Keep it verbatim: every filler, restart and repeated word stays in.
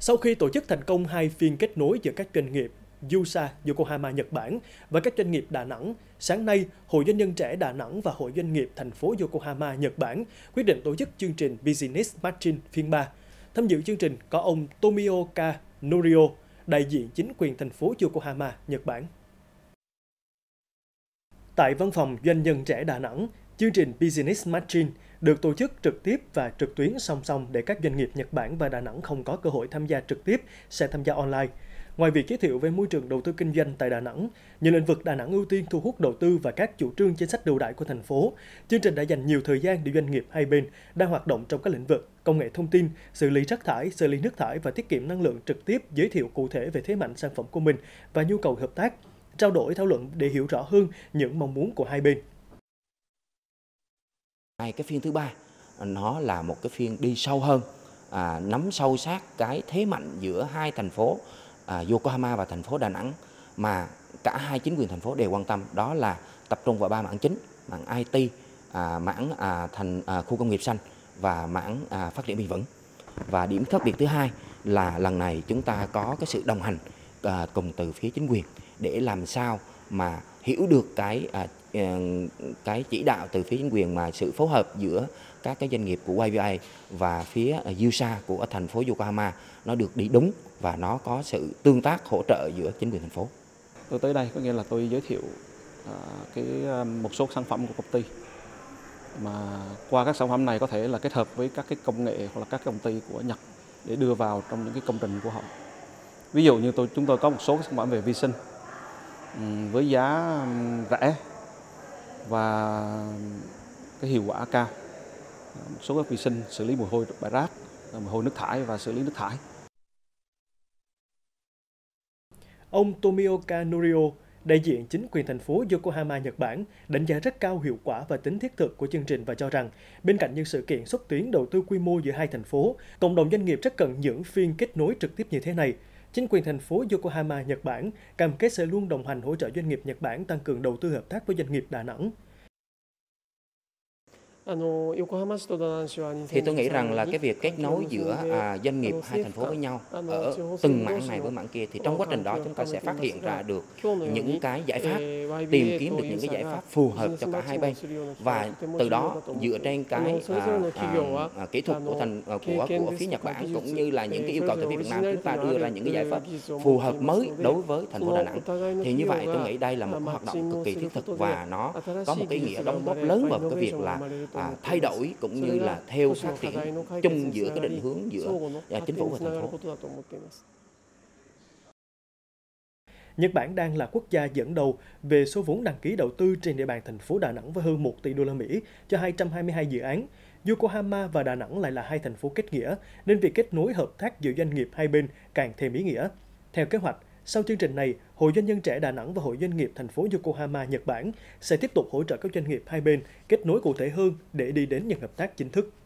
Sau khi tổ chức thành công hai phiên kết nối giữa các doanh nghiệp Yusa Yokohama Nhật Bản và các doanh nghiệp Đà Nẵng, sáng nay, Hội Doanh nhân trẻ Đà Nẵng và Hội Doanh nghiệp thành phố Yokohama Nhật Bản quyết định tổ chức chương trình Business Matching phiên ba. Tham dự chương trình có ông Tomioka Norio, đại diện chính quyền thành phố Yokohama, Nhật Bản. Tại văn phòng Doanh nhân trẻ Đà Nẵng, chương trình Business Matching được tổ chức trực tiếp và trực tuyến song song để các doanh nghiệp Nhật Bản và Đà Nẵng không có cơ hội tham gia trực tiếp sẽ tham gia online. Ngoài việc giới thiệu về môi trường đầu tư kinh doanh tại Đà Nẵng, nhiều lĩnh vực Đà Nẵng ưu tiên thu hút đầu tư và các chủ trương chính sách ưu đãi của thành phố, chương trình đã dành nhiều thời gian để doanh nghiệp hai bên đang hoạt động trong các lĩnh vực công nghệ thông tin, xử lý rác thải, xử lý nước thải và tiết kiệm năng lượng trực tiếp giới thiệu cụ thể về thế mạnh sản phẩm của mình và nhu cầu hợp tác, trao đổi thảo luận để hiểu rõ hơn những mong muốn của hai bên. Cái phiên thứ ba nó là một cái phiên đi sâu hơn, à, nắm sâu sát cái thế mạnh giữa hai thành phố à, Yokohama và thành phố Đà Nẵng mà cả hai chính quyền thành phố đều quan tâm, đó là tập trung vào ba mảng chính: mảng i tê, à, mảng à, thành à, khu công nghiệp xanh và mảng à, phát triển bền vững. Và điểm khác biệt thứ hai là lần này chúng ta có cái sự đồng hành à, cùng từ phía chính quyền để làm sao mà hiểu được cái à, cái chỉ đạo từ phía chính quyền mà sự phối hợp giữa các cái doanh nghiệp của i vê a và phía Yusa của thành phố Yokohama nó được đi đúng và nó có sự tương tác hỗ trợ giữa chính quyền thành phố. Tôi tới đây có nghĩa là tôi giới thiệu à, cái một số sản phẩm của công ty mà qua các sản phẩm này có thể là kết hợp với các cái công nghệ hoặc là các công ty của Nhật để đưa vào trong những cái công trình của họ. Ví dụ như tôi chúng tôi có một số sản phẩm về vi sinh với giá rẻ và cái hiệu quả cao, một số các vi sinh xử lý mùi hôi bãi rác, mùi hôi nước thải và xử lý nước thải. Ông Tomioka Norio, đại diện chính quyền thành phố Yokohama, Nhật Bản, đánh giá rất cao hiệu quả và tính thiết thực của chương trình và cho rằng bên cạnh những sự kiện xúc tiến đầu tư quy mô giữa hai thành phố, cộng đồng doanh nghiệp rất cần những phiên kết nối trực tiếp như thế này. Chính quyền thành phố Yokohama, Nhật Bản cam kết sẽ luôn đồng hành hỗ trợ doanh nghiệp Nhật Bản tăng cường đầu tư hợp tác với doanh nghiệp Đà Nẵng. Thì tôi nghĩ rằng là cái việc kết nối giữa à, doanh nghiệp hai thành phố với nhau ở từng mảng này với mảng kia thì trong quá trình đó chúng ta sẽ phát hiện ra được những cái giải pháp, tìm kiếm được những cái giải pháp phù hợp cho cả hai bên và từ đó dựa trên cái à, à, à, kỹ thuật của thành à, của của phía Nhật Bản cũng như là những cái yêu cầu từ phía Việt Nam, chúng ta đưa ra những cái giải pháp phù hợp mới đối với thành phố Đà Nẵng. Thì như vậy tôi nghĩ đây là một cái hoạt động cực kỳ thiết thực và nó có một cái ý nghĩa đóng góp lớn vào cái việc là À, thay đổi cũng như là theo phát triển chung giữa cái định hướng giữa à, chính phủ và thành phố. Nhật Bản đang là quốc gia dẫn đầu về số vốn đăng ký đầu tư trên địa bàn thành phố Đà Nẵng với hơn một tỷ đô la Mỹ cho hai trăm hai mươi hai dự án. Yokohama và Đà Nẵng lại là hai thành phố kết nghĩa, nên việc kết nối hợp tác giữa doanh nghiệp hai bên càng thêm ý nghĩa. Theo kế hoạch, sau chương trình này, Hội Doanh nhân trẻ Đà Nẵng và Hội Doanh nghiệp thành phố Yokohama, Nhật Bản sẽ tiếp tục hỗ trợ các doanh nghiệp hai bên kết nối cụ thể hơn để đi đến những hợp tác chính thức.